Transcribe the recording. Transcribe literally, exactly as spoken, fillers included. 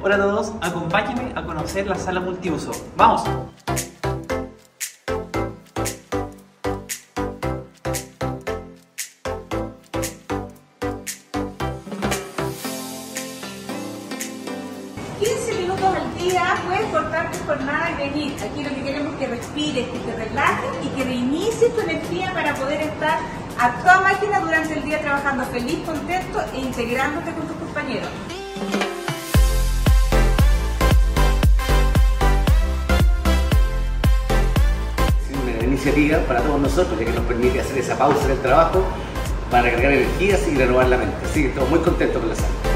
Hola a todos, acompáñenme a conocer la sala multiuso. ¡Vamos! quince minutos al día puedes cortar tu jornada y venir. Aquí lo que queremos es que respires, que te relajes y que reinicies tu energía para poder estar a toda máquina durante el día trabajando feliz, contento e integrándote con tus compañeros. Es una iniciativa para todos nosotros, ya que nos permite hacer esa pausa en el trabajo para recargar energías y renovar la mente. Así que estamos muy contentos con la sala.